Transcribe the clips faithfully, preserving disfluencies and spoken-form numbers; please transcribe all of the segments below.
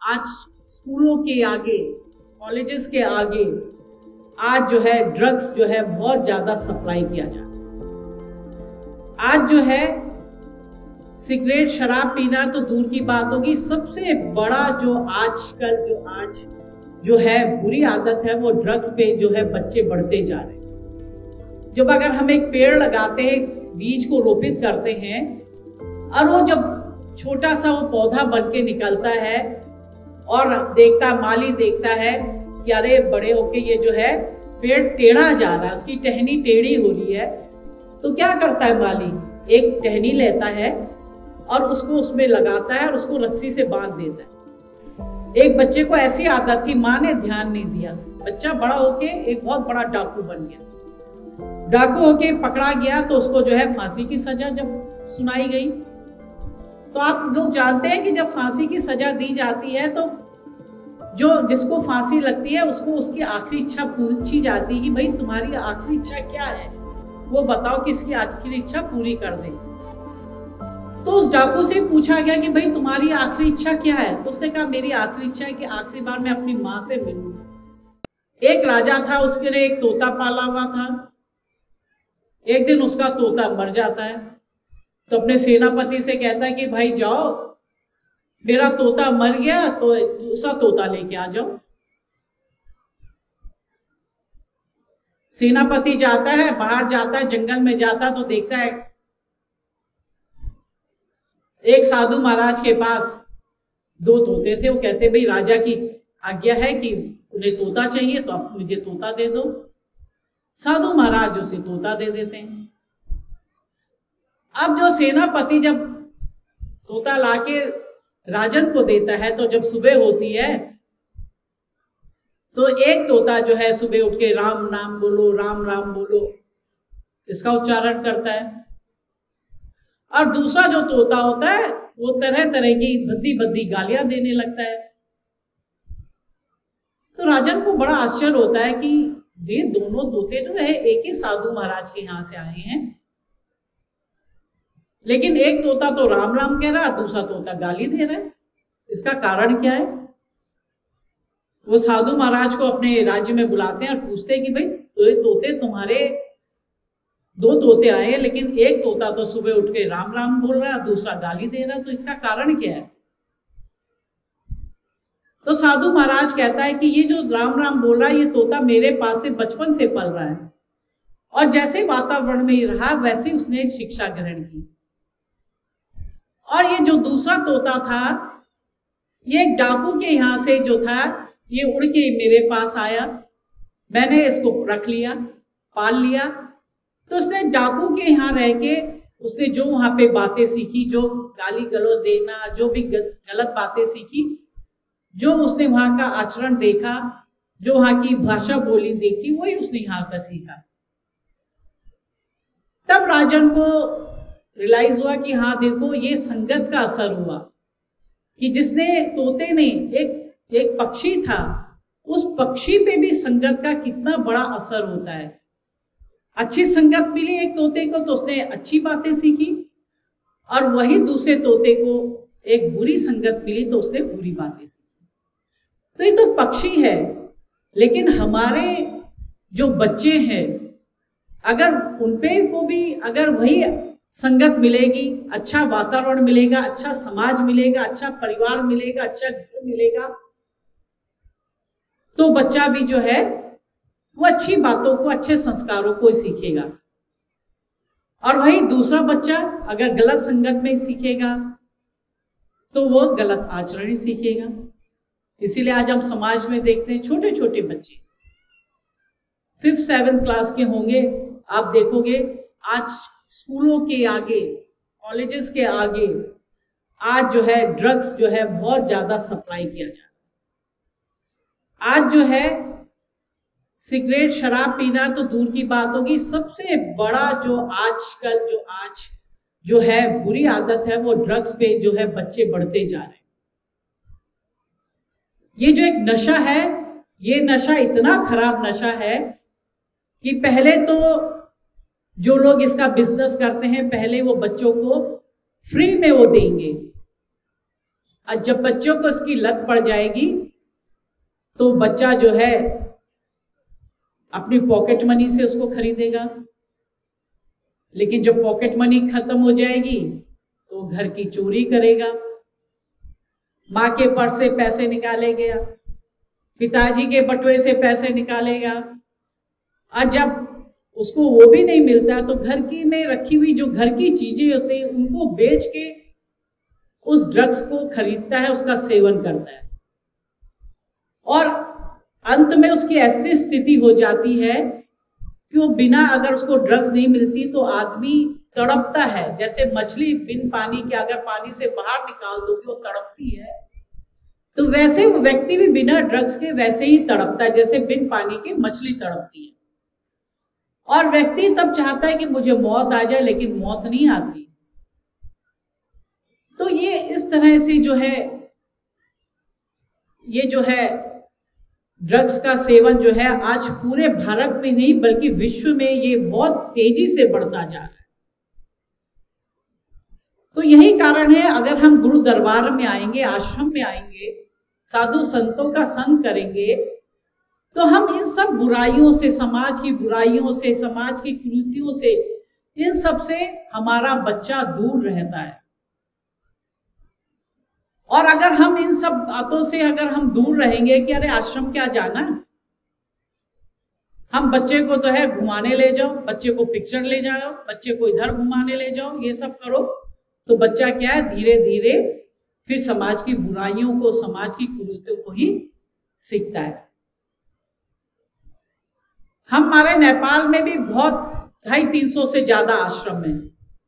आज स्कूलों के आगे, कॉलेजेस के आगे आज जो है ड्रग्स जो है बहुत ज्यादा सप्लाई किया जाता है। आज जो है सिगरेट शराब पीना तो दूर की बात होगी, सबसे बड़ा जो आजकल जो आज जो है बुरी आदत है वो ड्रग्स पे जो है बच्चे बढ़ते जा रहे हैं। जब अगर हम एक पेड़ लगाते हैं, बीज को रोपित करते हैं और वो जब छोटा सा वो पौधा बन के निकलता है और देखता माली देखता है कि अरे बड़े होके ये जो है पेड़ टेढ़ा जा रहा है, उसकी टहनी टेढ़ी हो रही है, तो क्या करता है माली, एक टहनी लेता है और उसको उसमें लगाता है और उसको रस्सी से बांध देता है। एक बच्चे को ऐसी आदत थी, माँ ने ध्यान नहीं दिया, बच्चा बड़ा होके एक बहुत बड़ा डाकू बन गया। डाकू होके पकड़ा गया तो उसको जो है फांसी की सजा जब सुनाई गई, तो आप लोग जानते हैं कि जब फांसी की सजा दी जाती है तो जो जिसको फांसी लगती है उसको उसकी आखिरी इच्छा पूछी जाती है कि भाई तुम्हारी आखिरी इच्छा क्या है, वो बताओ कि इसकी आखिरी इच्छा पूरी कर दे। तो उस डाकू से पूछा गया कि भाई तुम्हारी आखिरी इच्छा क्या है, तो उसने कहा मेरी आखिरी इच्छा है कि आखिरी बार मैं अपनी माँ से मिलूं। एक राजा था, उसके लिए एक तोता पाला हुआ था। एक दिन उसका तोता मर जाता है तो अपने सेनापति से कहता है कि भाई जाओ, मेरा तोता मर गया तो दूसरा तोता लेके आ जाओ। सेनापति जाता है, बाहर जाता है, जंगल में जाता है तो देखता है एक साधु महाराज के पास दो तोते थे। वो कहते भाई राजा की आज्ञा है कि उन्हें तोता चाहिए तो आप मुझे तोता दे दो। साधु महाराज उसे तोता दे देते हैं। अब जो सेनापति जब तोता लाके राजन को देता है तो जब सुबह होती है तो एक तोता जो है सुबह उठ के राम नाम बोलो, राम राम बोलो, इसका उच्चारण करता है, और दूसरा जो तोता होता है वो तरह तरह की भद्दी भद्दी गालियां देने लगता है। तो राजन को बड़ा आश्चर्य होता है कि ये दोनों तोते जो है एक ही साधु महाराज के यहां से आए हैं, लेकिन एक तोता तो राम राम कह रहा, दूसरा तोता गाली दे रहा है, इसका कारण क्या है? वो साधु महाराज को अपने राज्य में बुलाते हैं और पूछते हैं कि भाई तो ये तोते तुम्हारे दो तोते आए हैं, लेकिन एक तोता तो सुबह उठ के राम राम बोल रहा है, दूसरा गाली दे रहा है, तो इसका कारण क्या है? तो साधु महाराज कहता है कि ये जो राम राम बोल रहा है ये तोता मेरे पास से बचपन से पल रहा है और जैसे वातावरण में रहा वैसे उसने शिक्षा ग्रहण की। और ये जो दूसरा तोता था ये एक डाकू के यहां से जो था ये उड़ के मेरे पास आया, मैंने इसको रख लिया, पाल लिया। तो उसने डाकू के यहाँ रह के उसने जो वहां पे बातें सीखी, जो गाली गलौज देना, जो भी गलत बातें सीखी, जो उसने वहां का आचरण देखा, जो वहां की भाषा बोली देखी, वही उसने यहाँ का सीखा। तब राजन को रियलाइज हुआ कि हाँ देखो ये संगत का असर हुआ कि जिसने तोते ने एक एक पक्षी था, उस पक्षी पे भी संगत का कितना बड़ा असर होता है। अच्छी संगत मिली एक तोते को तो उसने अच्छी बातें सीखी, और वही दूसरे तोते को एक बुरी संगत मिली तो उसने बुरी बातें सीखी। तो ये तो पक्षी है, लेकिन हमारे जो बच्चे हैं अगर उनपे को भी अगर वही संगत मिलेगी, अच्छा वातावरण मिलेगा, अच्छा समाज मिलेगा, अच्छा परिवार मिलेगा, अच्छा घर मिलेगा, तो बच्चा भी जो है वो अच्छी बातों को, अच्छे संस्कारों को सीखेगा। और वही दूसरा बच्चा अगर गलत संगत में सीखेगा तो वो गलत आचरण ही सीखेगा। इसीलिए आज हम समाज में देखते हैं छोटे छोटे बच्चे फिफ्थ सेवेंथ क्लास के होंगे, आप देखोगे आज स्कूलों के आगे, कॉलेजेस के आगे आज जो है ड्रग्स जो है बहुत ज्यादा सप्लाई किया जाता है। आज जो है सिगरेट शराब पीना तो दूर की बात होगी, सबसे बड़ा जो आजकल जो आज जो है बुरी आदत है वो ड्रग्स पे जो है बच्चे बढ़ते जा रहे हैं। ये जो एक नशा है, ये नशा इतना खराब नशा है कि पहले तो जो लोग इसका बिजनेस करते हैं पहले वो बच्चों को फ्री में वो देंगे, और जब बच्चों को इसकी लत पड़ जाएगी तो बच्चा जो है अपनी पॉकेट मनी से उसको खरीदेगा, लेकिन जब पॉकेट मनी खत्म हो जाएगी तो घर की चोरी करेगा, माँ के पर्स से पैसे निकालेगा, पिताजी के बटुए से पैसे निकालेगा, और जब उसको वो भी नहीं मिलता तो घर की में रखी हुई जो घर की चीजें होती हैं उनको बेच के उस ड्रग्स को खरीदता है, उसका सेवन करता है, और अंत में उसकी ऐसी स्थिति हो जाती है कि वो बिना, अगर उसको ड्रग्स नहीं मिलती तो आदमी तड़पता है। जैसे मछली बिन पानी के अगर पानी से बाहर निकाल दोगे वो तड़पती है, तो वैसे वो व्यक्ति भी बिना ड्रग्स के वैसे ही तड़पता है जैसे बिन पानी के मछली तड़पती है। और व्यक्ति तब चाहता है कि मुझे मौत आ जाए, लेकिन मौत नहीं आती। तो ये इस तरह से जो है, ये जो है ड्रग्स का सेवन जो है आज पूरे भारत में नहीं बल्कि विश्व में ये बहुत तेजी से बढ़ता जा रहा है। तो यही कारण है, अगर हम गुरु दरबार में आएंगे, आश्रम में आएंगे, साधु संतों का संग करेंगे, तो हम इन सब बुराइयों से, समाज की बुराइयों से, समाज की कुरीतियों से, इन सब से हमारा बच्चा दूर रहता है। और अगर हम इन सब बातों से अगर हम दूर रहेंगे कि अरे आश्रम क्या जाना, हम बच्चे को तो है घुमाने ले जाओ, बच्चे को पिक्चर ले जाओ, बच्चे को इधर घुमाने ले जाओ, ये सब करो, तो बच्चा क्या है, धीरे धीरे फिर समाज की बुराइयों को, समाज की कुरीतियों को ही सीखता है। हमारे नेपाल में भी बहुत ढाई तीन सौ से ज्यादा आश्रम है।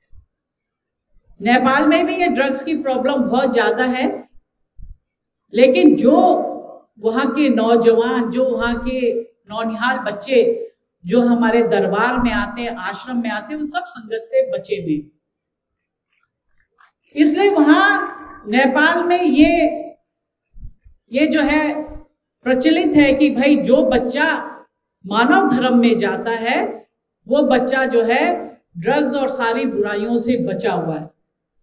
नेपाल में भी ये ड्रग्स की प्रॉब्लम बहुत ज्यादा है, लेकिन जो वहां के नौजवान, जो वहां के नौनिहाल बच्चे जो हमारे दरबार में आते हैं, आश्रम में आते हैं, उन सब संगत से बचे हुए। इसलिए वहां नेपाल में ये ये जो है प्रचलित है कि भाई जो बच्चा मानव धर्म में जाता है वो बच्चा जो है ड्रग्स और सारी बुराइयों से बचा हुआ है।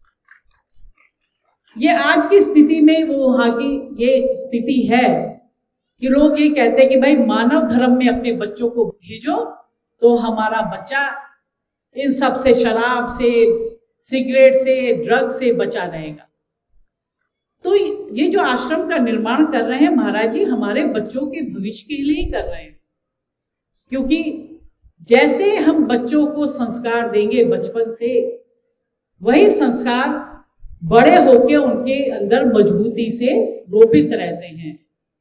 ये आज की स्थिति में वो वहां की ये स्थिति है कि लोग ये कहते हैं कि भाई मानव धर्म में अपने बच्चों को भेजो तो हमारा बच्चा इन सब से, शराब से, सिगरेट से, ड्रग से बचा रहेगा। तो ये जो आश्रम का निर्माण कर रहे हैं महाराज जी, हमारे बच्चों के भविष्य के लिए ही कर रहे हैं, क्योंकि जैसे हम बच्चों को संस्कार देंगे बचपन से, वही संस्कार बड़े होके उनके अंदर मजबूती से रोपित रहते हैं।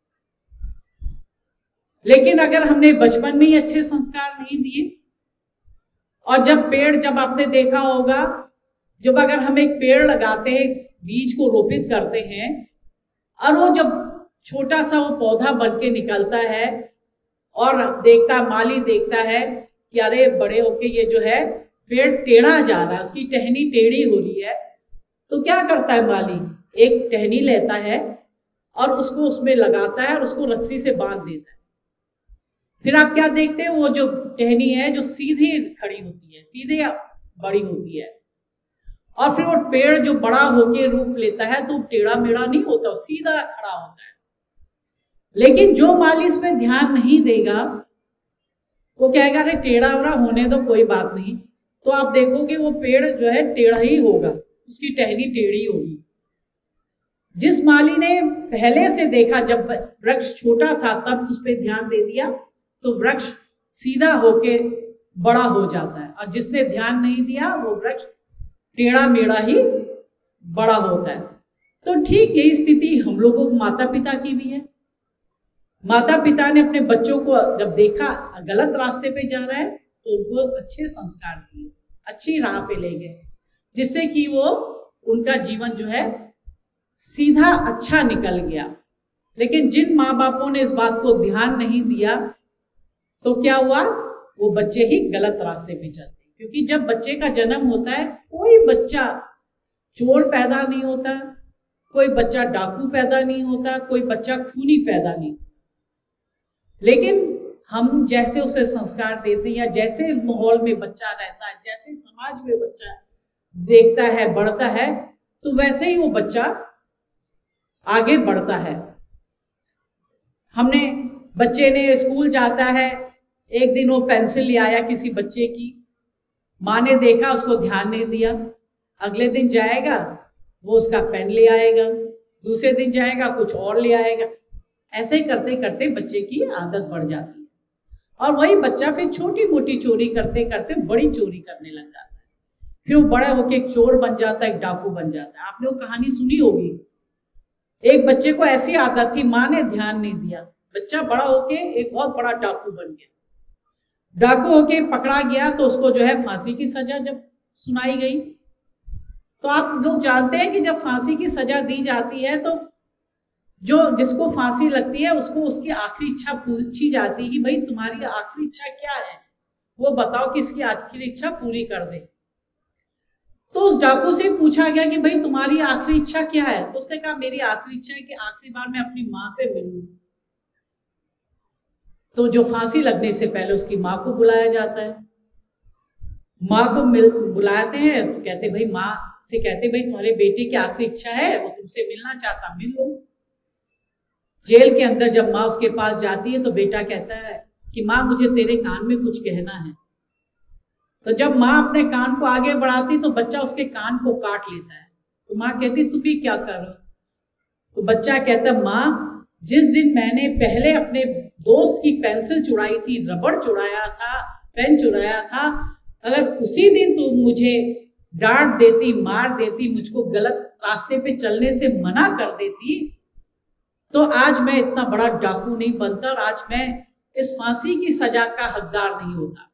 लेकिन अगर हमने बचपन में ही अच्छे संस्कार नहीं दिए, और जब पेड़, जब आपने देखा होगा, जब अगर हम एक पेड़ लगाते हैं, बीज को रोपित करते हैं, और वो जब छोटा सा वो पौधा बन के निकलता है और देखता, माली देखता है कि अरे बड़े होके ये जो है पेड़ टेढ़ा जा रहा है, उसकी टहनी टेढ़ी हो रही है, तो क्या करता है माली, एक टहनी लेता है और उसको उसमें लगाता है और उसको रस्सी से बांध देता है। फिर आप क्या देखते हैं, वो जो टहनी है जो सीधे खड़ी होती है, सीधे बड़ी होती है, और फिर वो पेड़ जो बड़ा होके रूप लेता है तो टेढ़ा मेढ़ा नहीं होता, सीधा खड़ा होता है। लेकिन जो माली इसमें ध्यान नहीं देगा, वो कहेगा अरे टेढ़ा वड़ा होने दो, कोई बात नहीं, तो आप देखोगे वो पेड़ जो है टेढ़ा ही होगा, उसकी टहनी टेढ़ी होगी। जिस माली ने पहले से देखा, जब वृक्ष छोटा था तब उस पर ध्यान दे दिया, तो वृक्ष सीधा होके बड़ा हो जाता है, और जिसने ध्यान नहीं दिया वो वृक्ष टेढ़ा मेढ़ा ही बड़ा होता है। तो ठीक यही स्थिति हम लोगों को माता पिता की भी है। माता पिता ने अपने बच्चों को जब देखा गलत रास्ते पे जा रहा है तो उनको अच्छे संस्कार दिए, अच्छी राह पे ले गए, जिससे कि वो उनका जीवन जो है सीधा अच्छा निकल गया। लेकिन जिन माँ बापों ने इस बात को ध्यान नहीं दिया तो क्या हुआ, वो बच्चे ही गलत रास्ते पे चलते। क्योंकि जब बच्चे का जन्म होता है, कोई बच्चा चोर पैदा नहीं होता, कोई बच्चा डाकू पैदा नहीं होता, कोई बच्चा खूनी पैदा नहीं होता, लेकिन हम जैसे उसे संस्कार देते हैं या जैसे माहौल में बच्चा रहता है, जैसे समाज में बच्चा देखता है, बढ़ता है, तो वैसे ही वो बच्चा आगे बढ़ता है। हमने बच्चे ने स्कूल जाता है, एक दिन वो पेंसिल ले आया किसी बच्चे की, माँ ने देखा, उसको ध्यान नहीं दिया। अगले दिन जाएगा वो उसका पेन ले आएगा, दूसरे दिन जाएगा कुछ और ले आएगा। ऐसे ही करते करते बच्चे की आदत बढ़ जाती है और वही बच्चा फिर छोटी मोटी चोरी करते करते बड़ी चोरी करने लग जाता है। फिर वो बड़ा होके एक चोर बन जाता है, एक डाकू बन जाता है। आपने वो कहानी सुनी होगी। एक बच्चे को ऐसी आदत थी, माँ ने ध्यान नहीं दिया, बच्चा बड़ा होके एक बहुत बड़ा डाकू बन गया। डाकू होके पकड़ा गया तो उसको जो है फांसी की सजा जब सुनाई गई, तो आप लोग जानते हैं कि जब फांसी की सजा दी जाती है तो जो जिसको फांसी लगती है उसको उसकी आखिरी इच्छा पूछी जाती है कि भाई तुम्हारी आखिरी इच्छा क्या है, वो बताओ कि इसकी आखिरी इच्छा पूरी कर दे। तो उस डाकू से पूछा गया कि भाई तुम्हारी आखिरी इच्छा क्या है, तो उसने कहा मेरी आखिरी इच्छा है कि आखिरी बार मैं अपनी माँ से मिलूं। तो जो फांसी लगने से पहले उसकी माँ को बुलाया जाता है, माँ को मिल बुलाते हैं तो कहते भाई, माँ से कहते भाई तुम्हारे बेटे की आखिरी इच्छा है, वो तुमसे मिलना चाहता, मिल लो। जेल के अंदर जब माँ उसके पास जाती है तो बेटा कहता है कि माँ मुझे तेरे कान में कुछ कहना है। तो जब माँ अपने कान को आगे बढ़ाती तो बच्चा उसके कान को काट लेता है। तो माँ कहती तुम भी क्या कर रहे हो? तो बच्चा कहता माँ, जिस दिन मैंने पहले अपने दोस्त की पेंसिल चुराई थी, रबड़ चुराया था, पेन चुराया था, अगर उसी दिन तुम मुझे डांट देती, मार देती, मुझको गलत रास्ते पे चलने से मना कर देती, तो आज मैं इतना बड़ा डाकू नहीं बनता और आज मैं इस फांसी की सजा का हकदार नहीं होता।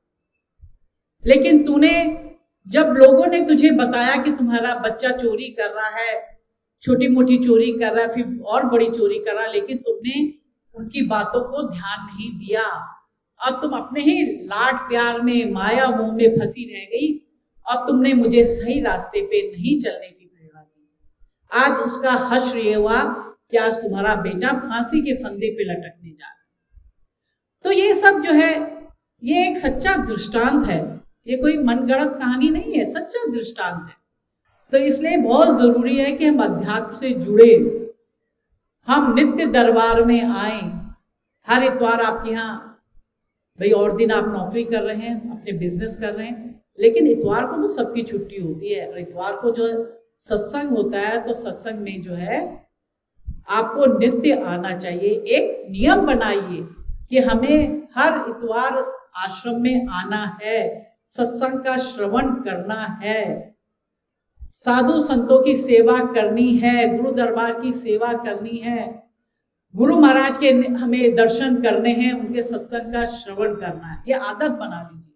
लेकिन तूने, जब लोगों ने तुझे बताया कि तुम्हारा बच्चा चोरी कर रहा है, छोटी मोटी चोरी कर रहा है, फिर और बड़ी चोरी कर रहा है, लेकिन तुमने उनकी बातों को ध्यान नहीं दिया और तुम अपने ही लाड प्यार में, माया मोह में फंसी रह गई और तुमने मुझे सही रास्ते पे नहीं चलने की प्रेरणा दी। आज उसका हश्र ये हुआ कि आज तुम्हारा बेटा फांसी के फंदे पे लटकने जा रहा है। तो ये सब जो है, ये एक सच्चा दृष्टांत है, ये कोई मनगढ़ंत कहानी नहीं है, सच्चा दृष्टांत है। तो इसलिए बहुत जरूरी है कि हम अध्यात्म से जुड़े, हम नित्य दरबार में आए। हर इतवार आपके यहाँ, भाई और दिन आप नौकरी कर रहे हैं, अपने बिजनेस कर रहे हैं, लेकिन इतवार को तो सबकी छुट्टी होती है और इतवार को जो सत्संग होता है, तो सत्संग में जो है आपको नित्य आना चाहिए। एक नियम बनाइए कि हमें हर इतवार आश्रम में आना है, सत्संग का श्रवण करना है, साधु संतों की सेवा करनी है, गुरु दरबार की सेवा करनी है, गुरु महाराज के हमें दर्शन करने हैं, उनके सत्संग का श्रवण करना है। ये आदत बना लीजिए।